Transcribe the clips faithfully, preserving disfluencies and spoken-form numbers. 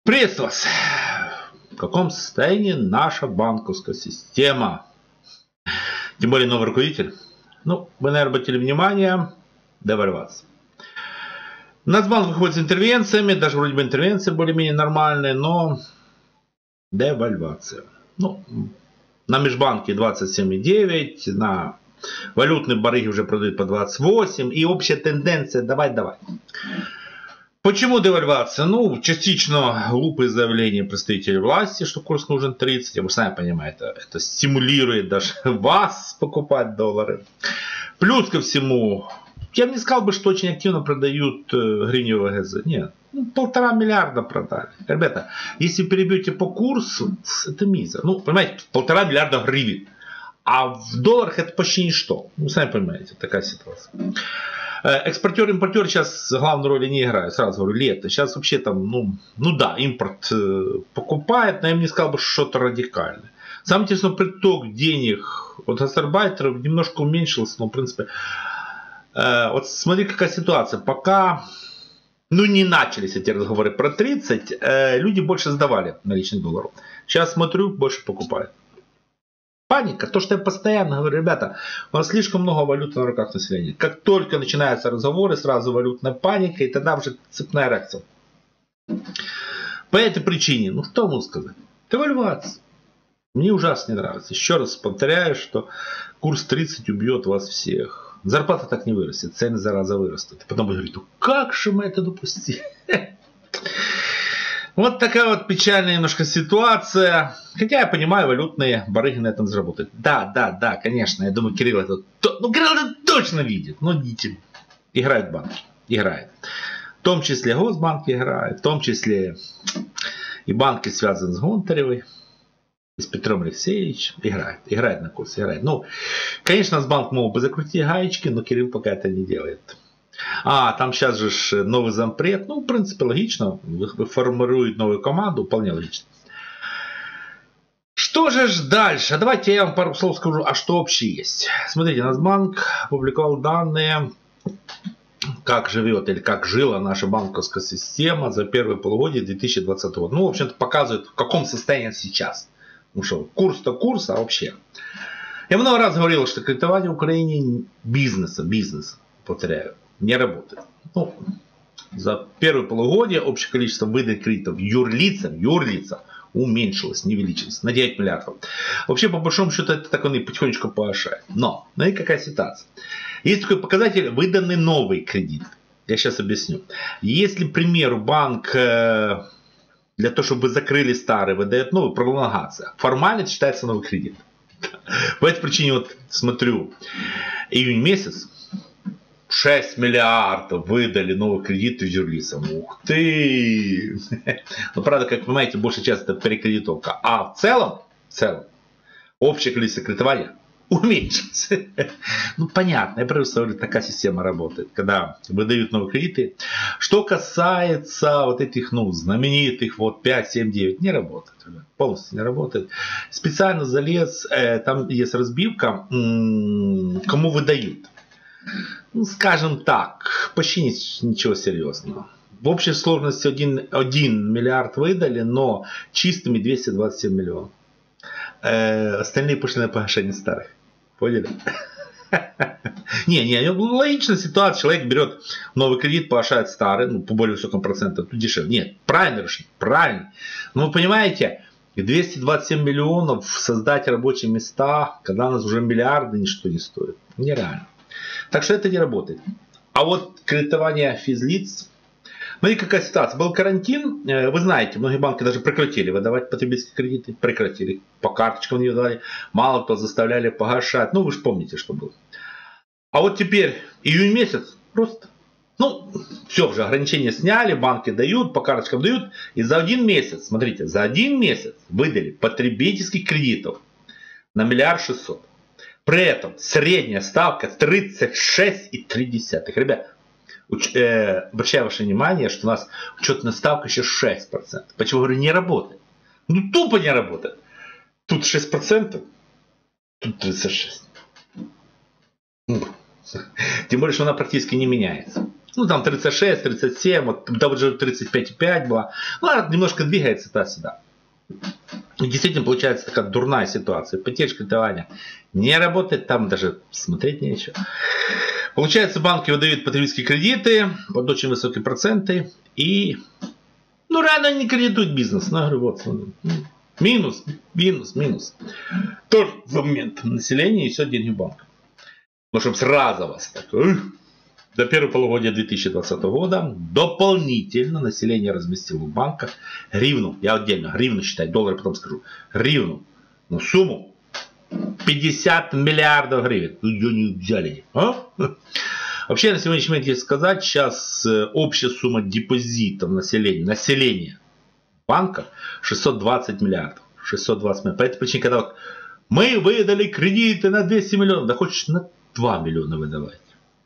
Приветствую вас! В каком состоянии наша банковская система? Тем более новый руководитель. Ну, вы, наверное, обратили внимание, девальвация. Нацбанк выходит с интервенциями, даже вроде бы интервенции более-менее нормальные, но девальвация. Ну, на межбанке двадцать семь и девять, на валютные барыги уже продают по двадцать восемь, и общая тенденция давай-давай. Почему девальвация? Ну, частично глупые заявления представителей власти, что курс нужен тридцать. Вы сами понимаете, это, это стимулирует даже вас покупать доллары. Плюс ко всему, я бы не сказал бы, что очень активно продают гривневые ГЗ. Нет, ну, полтора миллиарда продали. Ребята, если перебьете по курсу, это мизер. Ну, понимаете, полтора миллиарда гривен. А в долларах это почти ничто. Вы сами понимаете, такая ситуация. Экспортер, импортер сейчас главной роли не играют. Сразу говорю, лето. Сейчас вообще там, ну, ну да, импорт покупает, но я бы не сказал бы что-то радикальное. Самое интересное, приток денег от гастарбайтеров немножко уменьшился, но в принципе, э, вот смотри, какая ситуация. Пока, ну, не начались эти разговоры про тридцать, э, люди больше сдавали наличных долларов. Сейчас смотрю, больше покупают. Паника, то, что я постоянно говорю, ребята, у нас слишком много валюты на руках населения. Как только начинаются разговоры, сразу валютная паника, и тогда уже цепная реакция. По этой причине, ну что могу сказать, девальвация. Мне ужасно не нравится. Еще раз повторяю, что курс тридцать убьет вас всех. Зарплата так не вырастет, цены зараза вырастут. И потом вы говорите, ну как же мы это допустили? Вот такая вот печальная немножко ситуация. Хотя я понимаю, валютные барыги на этом заработают. Да, да, да, конечно. Я думаю, Кирилл это, ну, Кирилл это точно видит. Но видите, играют банки. Играют. В том числе Госбанк играет. В том числе и банки связаны с Гонтаревой. С Петром Алексеевичем. Играет. Играет на курсе. Играет. Ну, конечно, Нацбанк мог бы закрутить гаечки, но Кирилл пока это не делает. А, там сейчас же новый зампред. Ну, в принципе, логично. Формирует новую команду. Вполне логично. Что же ж дальше? Давайте я вам пару слов скажу, а что вообще есть. Смотрите, Нацбанк опубликовал данные, как живет или как жила наша банковская система за первое полугодие две тысячи двадцатого года. Ну, в общем-то, показывает, в каком состоянии сейчас. Ну что, курс-то курс, а вообще. Я много раз говорил, что кредитование в Украине бизнеса, бизнеса, повторяю, не работает. Ну, за первое полугодие общее количество выданных кредитов юрлицам, юрлицам уменьшилось, не увеличилось на девять миллиардов. Вообще, по большому счету, это так он и потихонечку повышает. Но, смотрите, какая ситуация. Есть такой показатель, выданный новый кредит. Я сейчас объясню. Если, к примеру, банк для того, чтобы вы закрыли старый, выдает новый, пролонгация. Формально это считается новый кредит. По этой причине, вот смотрю, июнь месяц, шесть миллиардов выдали новых кредитов юрлицам. Ух ты! Но правда, как вы понимаете, большая часть это перекредитовка. А в целом, в целом, общее количество кредитования уменьшилось. Ну понятно, я просто говорю, такая система работает, когда выдают новые кредиты. Что касается вот этих, ну, знаменитых вот пять, семь, девять, не работает. Полностью не работает. Специально залез, э, там есть разбивка, м-м, кому выдают. Ну, скажем так, почти ничего серьезного. В общей сложности один миллиард выдали, но чистыми двести двадцать семь миллионов. Э, остальные пошли на погашение старых. Поняли? Не, не, логичная ситуация. Человек берет новый кредит, погашает старый, ну, по более высокому проценту, тут дешевле. Нет, правильно решение, правильно. Но вы понимаете, двести двадцать семь миллионов создать рабочие места, когда у нас уже миллиарды, ничто не стоит. Нереально. Так что это не работает. А вот кредитование физлиц. Смотрите, какая ситуация. Был карантин. Вы знаете, многие банки даже прекратили выдавать потребительские кредиты. Прекратили. По карточкам не выдавали. Мало кто заставляли погашать. Ну, вы же помните, что было. А вот теперь июнь месяц. Просто. Ну, все, уже ограничения сняли. Банки дают, по карточкам дают. И за один месяц, смотрите, за один месяц выдали потребительских кредитов на миллиард шестьсот. При этом средняя ставка тридцать шесть и три десятых. Ребят, э, обращаю ваше внимание, что у нас учетная ставка еще шесть процентов. Почему говорю, не работает? Ну тупо не работает. Тут шесть процентов, тут тридцать шесть процентов. Тем более, что она практически не меняется. Ну, там тридцать шесть, тридцать семь, вот там уже тридцать пять и пять была. Ну, она немножко двигается туда-сюда. И действительно получается такая дурная ситуация. Потеря кредитования не работает, там даже смотреть нечего. Получается, банки выдают потребительские кредиты под очень высокие проценты. И, ну, реально не кредитуют бизнес. Ну, я говорю, вот, минус, минус, минус. Тот же момент населения и все деньги в банк. Ну, чтобы сразу вас так... До первого полугодия две тысячи двадцатого года дополнительно население разместило в банках гривну, я отдельно гривну считаю, доллары потом скажу, гривну, ну сумму пятьдесят миллиардов гривен. Ну ее не взяли. А? Вообще на сегодняшний момент, если сказать, сейчас общая сумма депозитов населения, населения банка шестьсот двадцать миллиардов. шестьсот двадцать миллиардов. По этой причине, когда вот мы выдали кредиты на двести миллионов, да хочешь на два миллиона выдавать.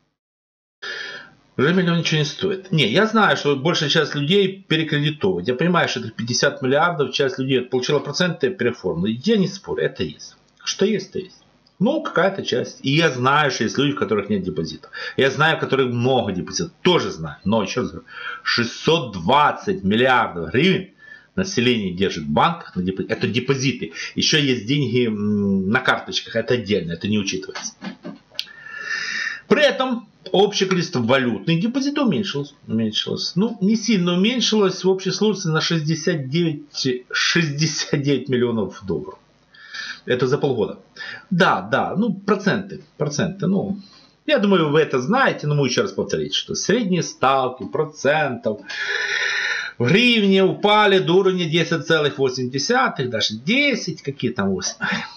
Уже миллион ничего не стоит. Не, я знаю, что большая часть людей перекредитовывает. Я понимаю, что это пятьдесят миллиардов, часть людей получила проценты переформы. Я не спорю, это есть. Что есть, то есть. Ну, какая-то часть. И я знаю, что есть люди, у которых нет депозитов. Я знаю, у которых много депозитов. Тоже знаю. Но еще раз говорю, шестьсот двадцать миллиардов гривен население держит в банках. На депозит. Это депозиты. Еще есть деньги на карточках. Это отдельно, это не учитывается. При этом общее количество валютных депозитов уменьшилось. уменьшилось. Ну, не сильно уменьшилось. В общей сложности на шестьдесят девять, шестьдесят девять миллионов долларов. Это за полгода. Да, да, ну проценты. Проценты, ну, я думаю, вы это знаете, но мы еще раз повторить, что средние ставки процентов в гривне упали до уровня десять целых восемь десятых, даже десять, какие там восемь.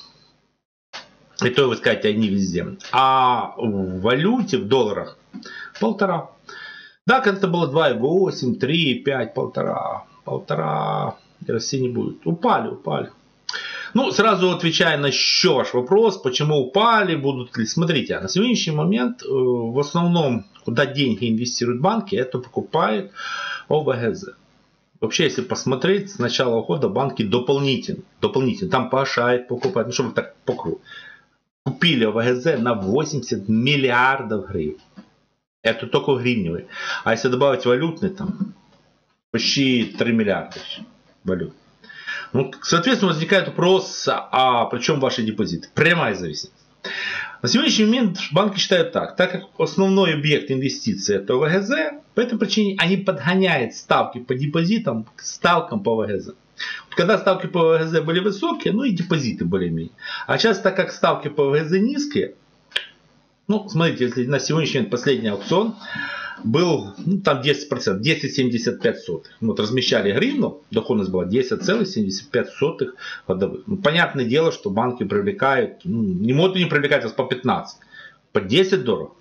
И то вы скажете, они везде. А в валюте, в долларах, полтора. Да, когда-то было два и восемь, три, пять, полтора. Полтора. России не будет. Упали, упали. Ну, сразу отвечая на еще ваш вопрос, почему упали, будут ли. Смотрите, на сегодняшний момент в основном, куда деньги инвестируют банки, это покупают о вэ гэ зэ. Вообще, если посмотреть, с начала года банки дополнительно, дополнительно там повышают, покупают, ну, чтобы так по кругу. Купили о вэ гэ зэ на восемьдесят миллиардов гривен. Это только гривневые. А если добавить валютный, там почти три миллиарда валют. Ну, соответственно, возникает вопрос, а при чем ваши депозиты? Прямая зависимость. На сегодняшний момент банки считают так. Так как основной объект инвестиций это о вэ гэ зэ, по этой причине они подгоняют ставки по депозитам к ставкам по о вэ гэ зэ. Когда ставки по о вэ гэ зэ были высокие, ну и депозиты более-менее. А сейчас, так как ставки по о вэ гэ зэ низкие, ну, смотрите, если на сегодняшний момент последний аукцион был, ну, там десять процентов, десять целых семьдесят пять сотых. Вот размещали гривну, доходность была десять целых семьдесят пять сотых годовых. Ну, понятное дело, что банки привлекают, ну, не могут не привлекать вас по пятнадцать, по десять долларов.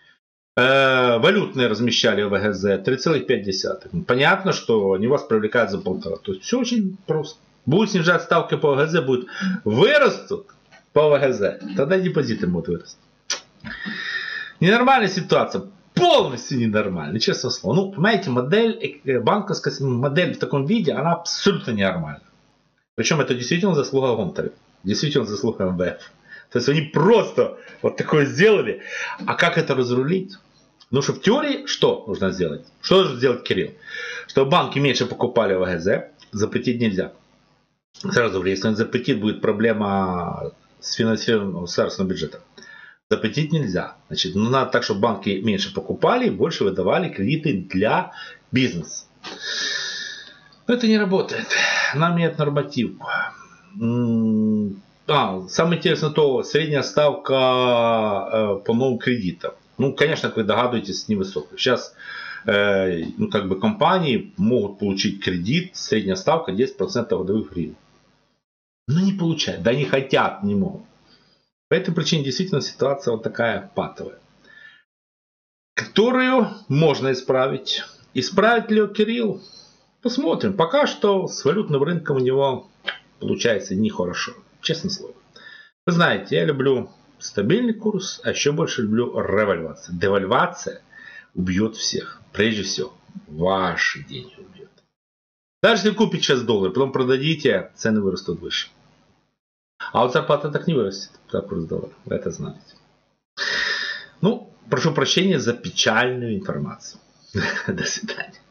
Э, валютные размещали о вэ гэ зэ три целых пять десятых. Ну, понятно, что они вас привлекают за полтора. То есть все очень просто. Будут снижать ставки по о вэ гэ зэ, будут вырастут по о вэ гэ зэ, тогда депозиты будут вырасти. Ненормальная ситуация. Полностью ненормально, честно слово. Ну, понимаете, модель, банковская модель в таком виде, она абсолютно ненормальна. Причем это действительно заслуга Гонтаря. Действительно заслуга эм вэ эф. То есть они просто вот такое сделали. А как это разрулить? Ну, что в теории, что нужно сделать? Что должен сделать Кирилл? Чтобы банки меньше покупали о вэ гэ зэ, запретить нельзя. Сразу говорю, если он запретит, будет проблема с финансированием государственного бюджета. Запретить нельзя. Значит, ну, надо так, чтобы банки меньше покупали и больше выдавали кредиты для бизнеса. Но это не работает. Нам нет норматив. А, самое интересное то, средняя ставка э, по новым кредитам. Ну, конечно, как вы догадываетесь, невысокая. Сейчас э, ну, как бы компании могут получить кредит, средняя ставка десять процентов годовых гривен. Но не получают, да не хотят, не могут. По этой причине действительно ситуация вот такая патовая, которую можно исправить. Исправит ли Кирилл? Посмотрим. Пока что с валютным рынком у него получается нехорошо. Честное слово. Вы знаете, я люблю стабильный курс, а еще больше люблю револьвацию. Девальвация убьет всех. Прежде всего, ваши деньги убьет. Даже если купите сейчас доллар, потом продадите, цены вырастут выше. А вот зарплата так не вырастет, за курс доллара. Вы это знаете. Ну, прошу прощения за печальную информацию. До свидания.